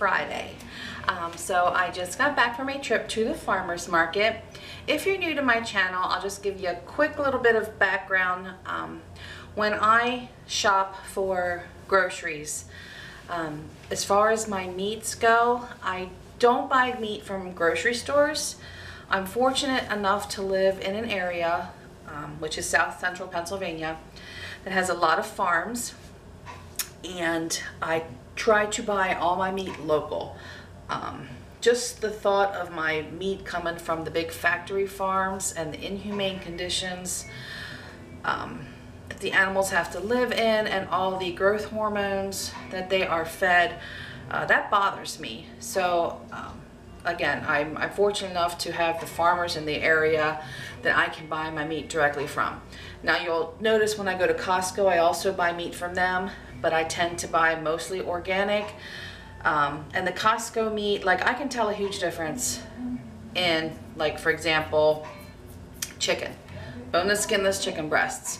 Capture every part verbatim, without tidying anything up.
Friday. Um, so I just got back from a trip to the farmer's market. If you're new to my channel, I'll just give you a quick little bit of background. Um, when I shop for groceries, um, as far as my meats go, I don't buy meat from grocery stores. I'm fortunate enough to live in an area, um, which is south central Pennsylvania, that has a lot of farms, and I try to buy all my meat local. Um, just the thought of my meat coming from the big factory farms and the inhumane conditions um, that the animals have to live in, and all the growth hormones that they are fed, uh, that bothers me. So um, again, I'm, I'm fortunate enough to have the farmers in the area that I can buy my meat directly from. Now you'll notice when I go to Costco, I also buy meat from them, but I tend to buy mostly organic. Um, and the Costco meat, like, I can tell a huge difference in, like, for example, chicken, boneless, skinless chicken breasts.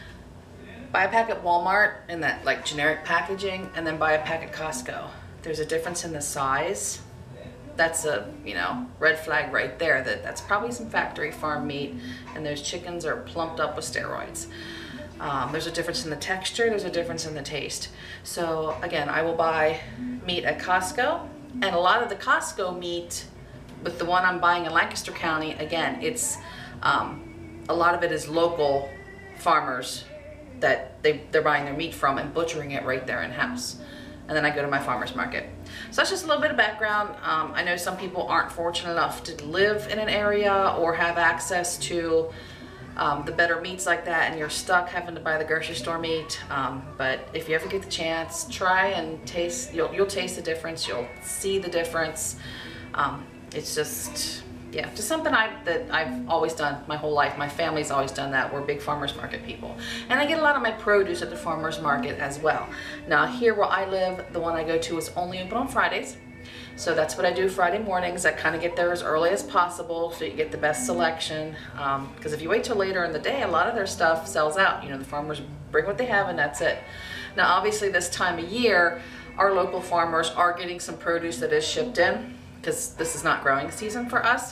Buy a pack at Walmart in that like generic packaging, and then buy a pack at Costco. There's a difference in the size. That's a, you know, red flag right there, that that's probably some factory farm meat, and those chickens are plumped up with steroids. Um, there's a difference in the texture, there's a difference in the taste. So again, I will buy meat at Costco, and a lot of the Costco meat, with the one I'm buying in Lancaster County, again, it's um, a lot of it is local farmers that they, they're buying their meat from and butchering it right there in-house. And then I go to my farmer's market. So that's just a little bit of background. Um, I know some people aren't fortunate enough to live in an area or have access to um, the better meats like that, and you're stuck having to buy the grocery store meat. Um, but if you ever get the chance, try and taste. You'll, you'll taste the difference. You'll see the difference. Um, it's just, yeah, just something I, that I've always done my whole life. My family's always done that. We're big farmers market people. And I get a lot of my produce at the farmers market as well. Now here where I live, the one I go to is only open on Fridays. So that's what I do Friday mornings. I kind of get there as early as possible so you get the best selection. Um, because if you wait till later in the day, a lot of their stuff sells out. You know, the farmers bring what they have and that's it. Now obviously this time of year, our local farmers are getting some produce that is shipped in, because this is not growing season for us.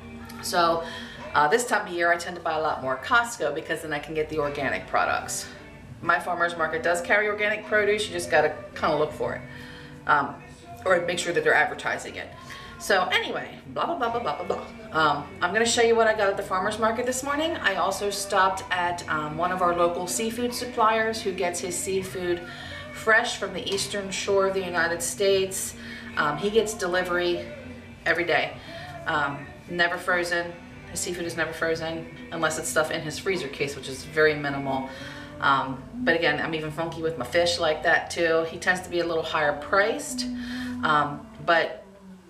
So uh, this time of year I tend to buy a lot more at Costco, because then I can get the organic products. My farmer's market does carry organic produce, you just gotta kind of look for it. Um, or make sure that they're advertising it. So anyway, blah, blah, blah, blah, blah, blah, blah. Um, I'm gonna show you what I got at the farmer's market this morning. I also stopped at um, one of our local seafood suppliers who gets his seafood fresh from the eastern shore of the United States. Um, he gets delivery every day. Um, never frozen. His seafood is never frozen unless it's stuff in his freezer case, which is very minimal. Um, but again, I'm even funky with my fish like that too. He tends to be a little higher priced, um, but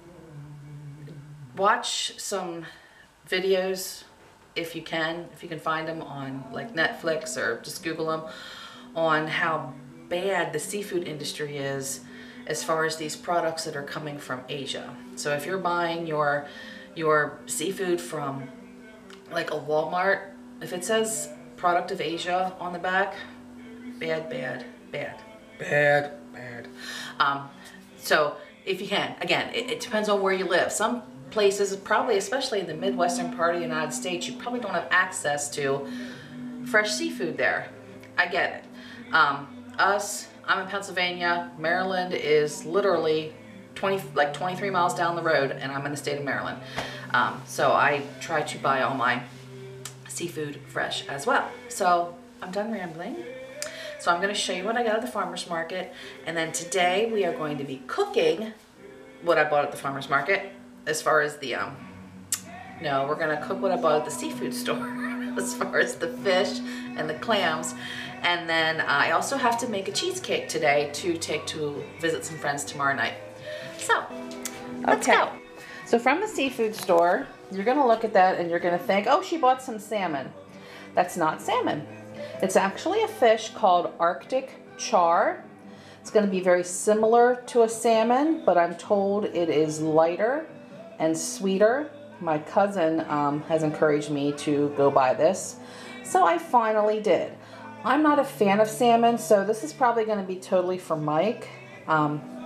watch some videos if you can, if you can find them on like Netflix, or just Google them, on how bad the seafood industry is as far as these products that are coming from Asia. So if you're buying your your seafood from like a Walmart, if it says product of Asia on the back, bad, bad, bad, bad, bad. Um, so if you can, again, it, it depends on where you live. Some places, probably especially in the Midwestern part of the United States, you probably don't have access to fresh seafood there. I get it. Um, us, I'm in Pennsylvania. Maryland is literally twenty, like twenty-three miles down the road, and I'm in the state of Maryland. Um, so I try to buy all my seafood fresh as well. So I'm done rambling. So I'm going to show you what I got at the farmer's market, and then today we are going to be cooking what I bought at the farmer's market. As far as the um, no, we're going to cook what I bought at the seafood store. As far as the fish and the clams. And then uh, I also have to make a cheesecake today to take to visit some friends tomorrow night. So, let's okay. go. So from the seafood store, you're gonna look at that and you're gonna think, oh, she bought some salmon. That's not salmon. It's actually a fish called Arctic char. It's gonna be very similar to a salmon, but I'm told it is lighter and sweeter. My cousin um, has encouraged me to go buy this, so I finally did. I'm not a fan of salmon, so this is probably going to be totally for Mike. Um,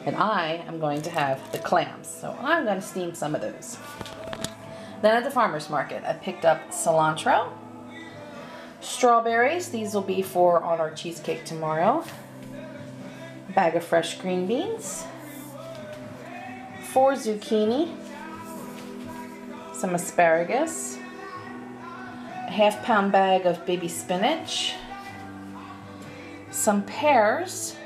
And I am going to have the clams. So I'm going to steam some of those. Then at the farmer's market, I picked up cilantro, strawberries. These will be for on our cheesecake tomorrow. A bag of fresh green beans, four zucchini, some asparagus, a half pound bag of baby spinach, some pears,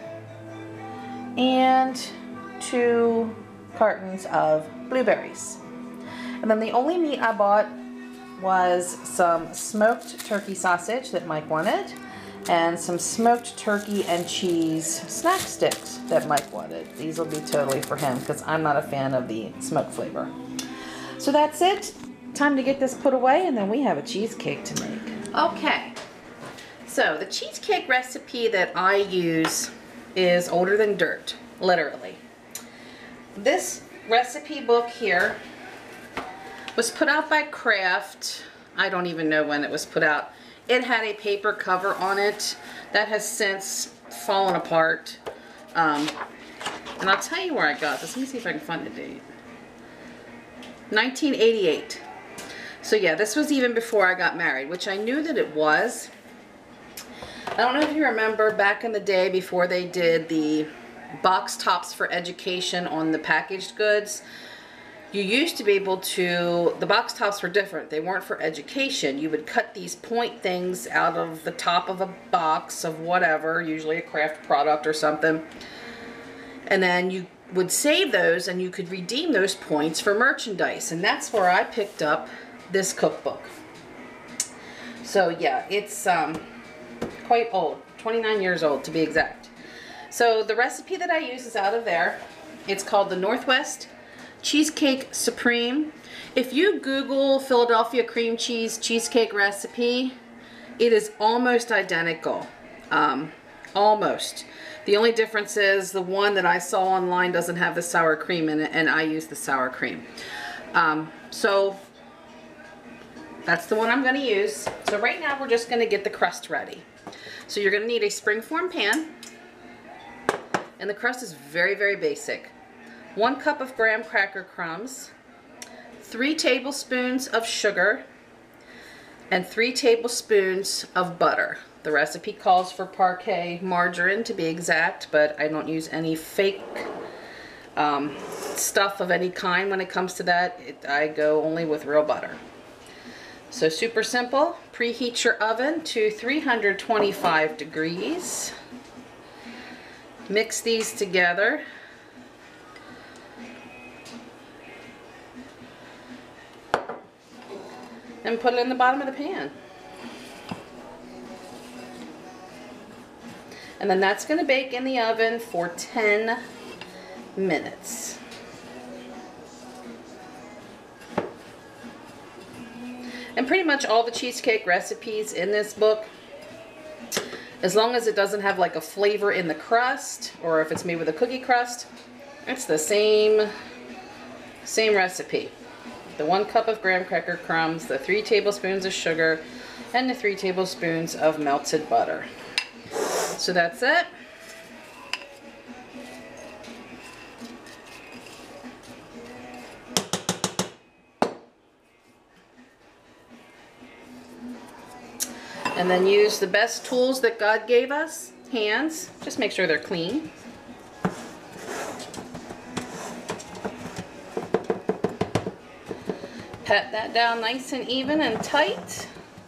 and two cartons of blueberries. And then the only meat I bought was some smoked turkey sausage that Mike wanted, and some smoked turkey and cheese snack sticks that Mike wanted. These will be totally for him because I'm not a fan of the smoked flavor. So that's it. Time to get this put away, and then we have a cheesecake to make. Okay, so the cheesecake recipe that I use is older than dirt, literally. This recipe book here was put out by Kraft. I don't even know when it was put out. It had a paper cover on it that has since fallen apart. Um, and I'll tell you where I got this. Let me see if I can find the date. nineteen eighty-eight. So yeah, this was even before I got married, which I knew that it was. I don't know if you remember back in the day before they did the box tops for education on the packaged goods. You used to be able to, the box tops were different. They weren't for education. You would cut these point things out of the top of a box of whatever, usually a craft product or something. And then you would save those and you could redeem those points for merchandise. And that's where I picked up this cookbook. So yeah, it's um, quite old, twenty-nine years old to be exact. So the recipe that I use is out of there. It's called the Northwest Cheesecake Supreme. If you Google Philadelphia cream cheese cheesecake recipe, it is almost identical. Um, almost. The only difference is the one that I saw online doesn't have the sour cream in it, and I use the sour cream. Um, so that's the one I'm going to use. So right now we're just going to get the crust ready. So you're going to need a springform pan, and the crust is very, very basic. One cup of graham cracker crumbs, three tablespoons of sugar, and three tablespoons of butter. The recipe calls for parquet margarine to be exact, but I don't use any fake um, stuff of any kind when it comes to that. It, I go only with real butter. So super simple. Preheat your oven to three hundred twenty-five degrees. Mix these together. And put it in the bottom of the pan. And then that's going to bake in the oven for ten minutes. And pretty much all the cheesecake recipes in this book, as long as it doesn't have like a flavor in the crust, or if it's made with a cookie crust, it's the same, same recipe. The one cup of graham cracker crumbs, the three tablespoons of sugar, and the three tablespoons of melted butter. So that's it. And then use the best tools that God gave us, hands. Just make sure they're clean. Pat that down nice and even and tight.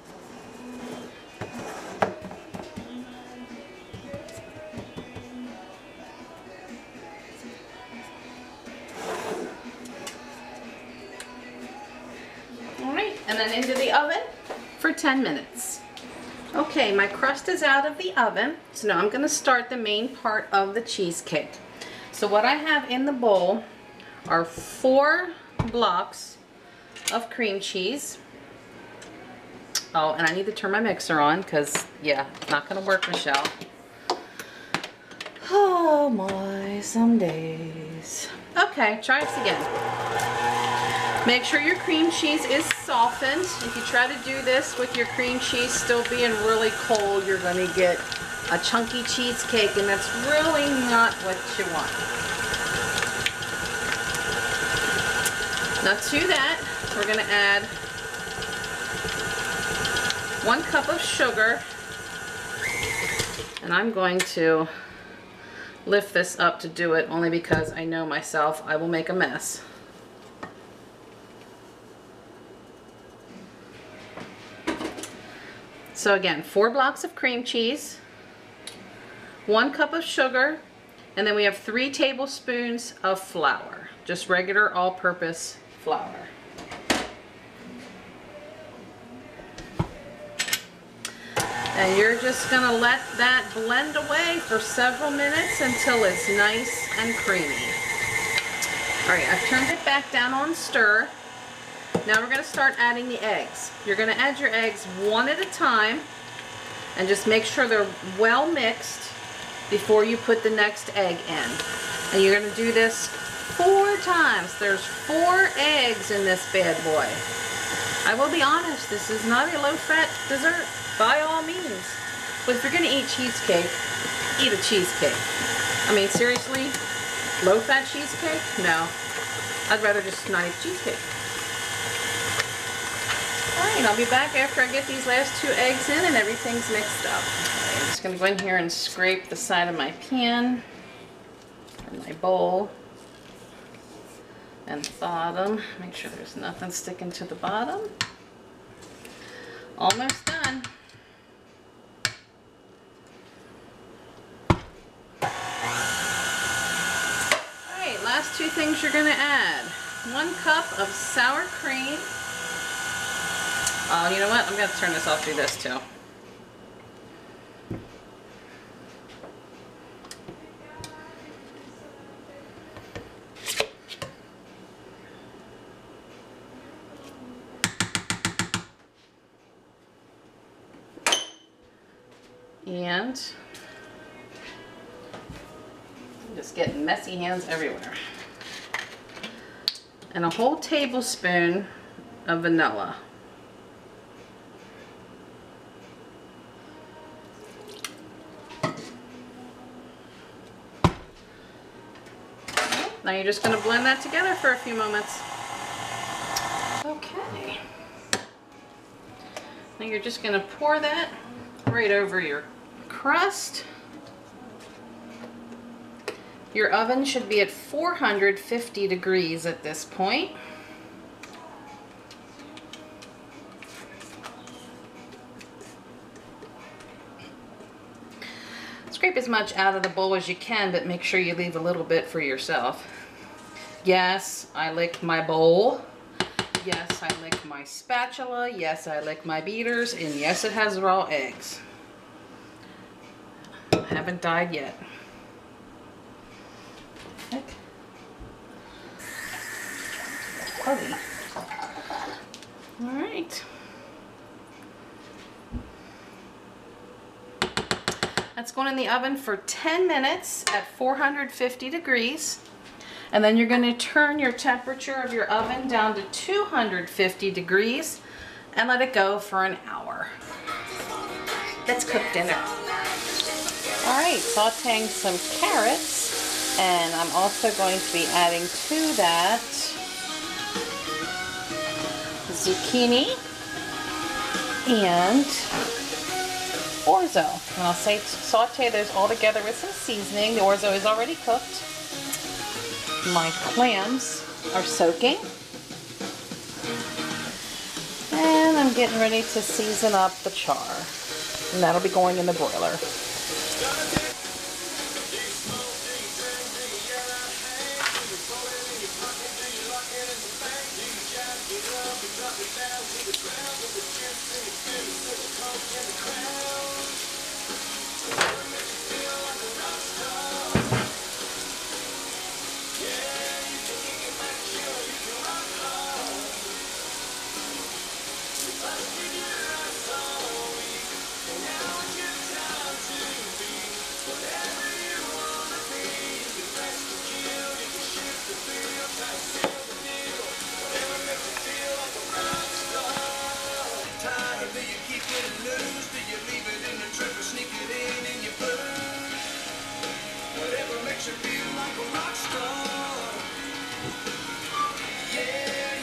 All right, and then into the oven for ten minutes. Okay, my crust is out of the oven, so now I'm going to start the main part of the cheesecake. So what I have in the bowl are four blocks of cream cheese. Oh, and I need to turn my mixer on because, yeah, it's not going to work, Michelle. Oh my, some days. Okay, try this again. Make sure your cream cheese is softened. If you try to do this with your cream cheese still being really cold, you're going to get a chunky cheesecake, and that's really not what you want. Now to that, we're going to add one cup of sugar, and I'm going to lift this up to do it only because I know myself, I will make a mess. So again, four blocks of cream cheese, one cup of sugar, and then we have three tablespoons of flour, just regular all-purpose flour. And you're just going to let that blend away for several minutes until it's nice and creamy. All right, I've turned it back down on stir. Now we're going to start adding the eggs. You're going to add your eggs one at a time and just make sure they're well mixed before you put the next egg in. And you're going to do this four times. There's four eggs in this bad boy. I will be honest, this is not a low-fat dessert by all means. But if you're going to eat cheesecake, eat a cheesecake. I mean, seriously, low-fat cheesecake? No. I'd rather just not eat cheesecake. Alright, I'll be back after I get these last two eggs in and everything's mixed up. Right, I'm just going to go in here and scrape the side of my pan and my bowl and the bottom. Make sure there's nothing sticking to the bottom. Almost done. Alright, last two things you're going to add. One cup of sour cream. Oh, you know what? I'm going to turn this off, do this too. And I'm just getting messy hands everywhere. And a whole tablespoon of vanilla. Now you're just going to blend that together for a few moments. Okay. Now you're just going to pour that right over your crust. Your oven should be at four hundred fifty degrees at this point. Scrape as much out of the bowl as you can, but make sure you leave a little bit for yourself. Yes, I lick my bowl. Yes, I lick my spatula. Yes, I lick my beaters. And yes, it has raw eggs. I haven't died yet. Heck. Putty. All right. That's going in the oven for ten minutes at four hundred fifty degrees. And then you're going to turn your temperature of your oven down to two hundred fifty degrees and let it go for an hour. Let's cook dinner. All right, sauteing some carrots, and I'm also going to be adding to that zucchini and orzo. And I'll say saute those all together with some seasoning. The orzo is already cooked. My clams are soaking. And I'm getting ready to season up the char. And that'll be going in the broiler. Makes you feel like a rock star. Yeah.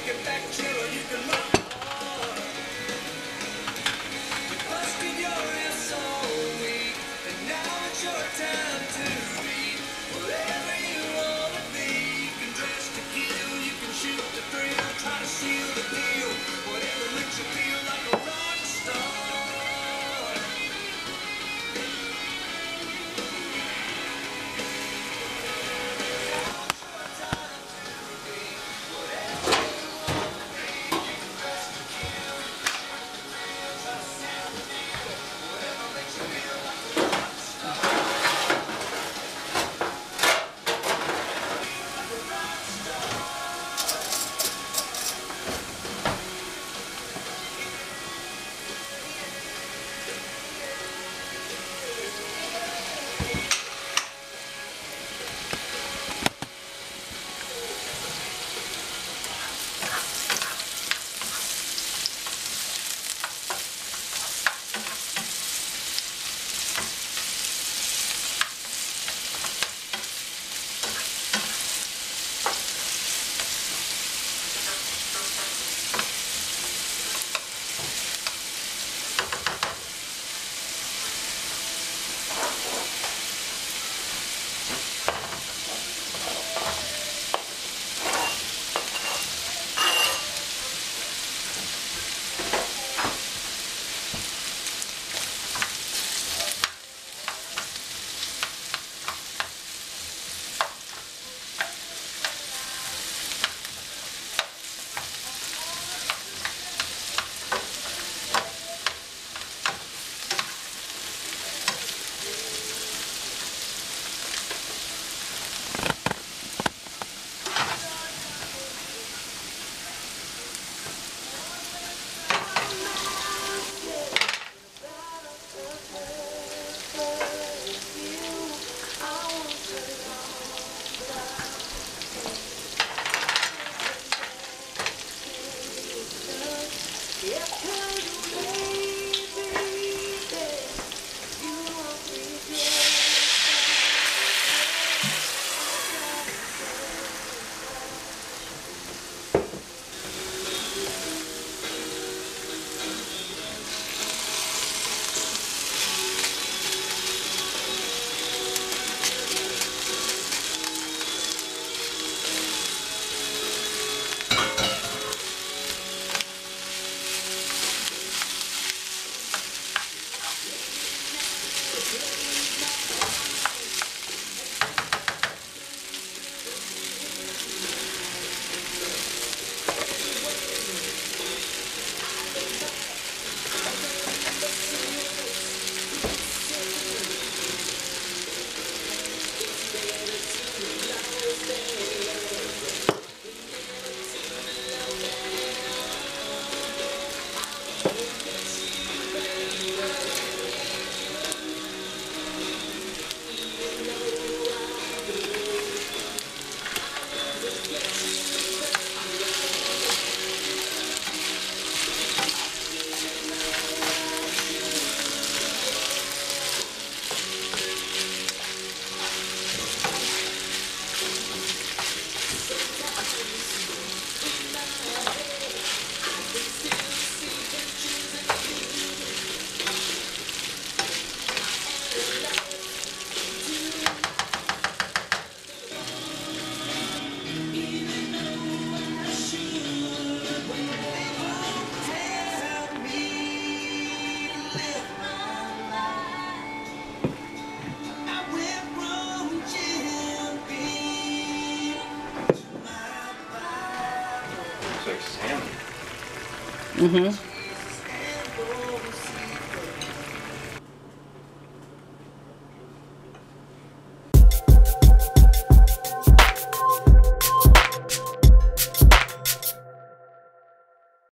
Mm-hmm.